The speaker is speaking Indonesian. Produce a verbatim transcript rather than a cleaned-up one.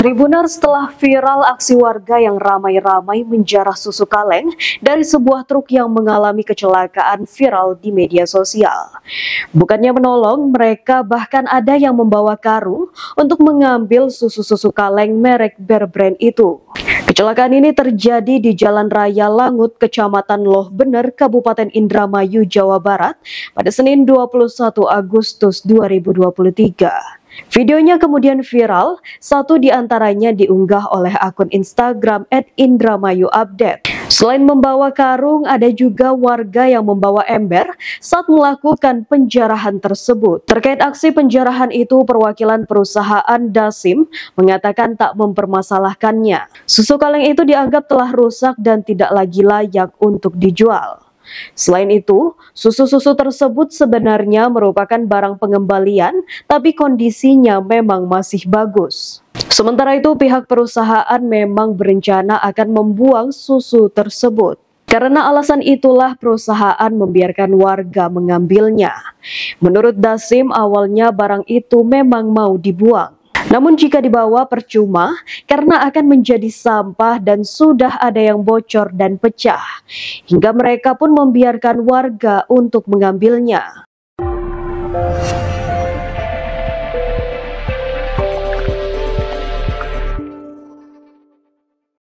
Tribunner setelah viral aksi warga yang ramai-ramai menjarah susu kaleng dari sebuah truk yang mengalami kecelakaan viral di media sosial. Bukannya menolong, mereka bahkan ada yang membawa karung untuk mengambil susu-susu kaleng merek Bear Brand itu. Kecelakaan ini terjadi di Jalan Raya Langut, Kecamatan Loh Bener, Kabupaten Indramayu, Jawa Barat pada Senin dua puluh satu Agustus dua ribu dua puluh tiga. Videonya kemudian viral, satu di antaranya diunggah oleh akun Instagram et indramayu update. Selain membawa karung, ada juga warga yang membawa ember saat melakukan penjarahan tersebut. Terkait aksi penjarahan itu, perwakilan perusahaan Dasim mengatakan tak mempermasalahkannya. Susu kaleng itu dianggap telah rusak dan tidak lagi layak untuk dijual. Selain itu, susu-susu tersebut sebenarnya merupakan barang pengembalian, tapi kondisinya memang masih bagus. Sementara itu, pihak perusahaan memang berencana akan membuang susu tersebut. Karena alasan itulah perusahaan membiarkan warga mengambilnya. Menurut Dasim, awalnya barang itu memang mau dibuang. Namun jika dibawa percuma karena akan menjadi sampah dan sudah ada yang bocor dan pecah. Hingga mereka pun membiarkan warga untuk mengambilnya.